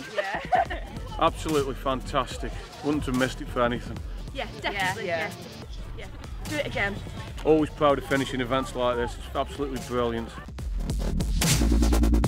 Yeah. Absolutely fantastic. Wouldn't have missed it for anything. Yeah, definitely. Yeah. Do it again. Always proud of finishing events like this. It's absolutely brilliant.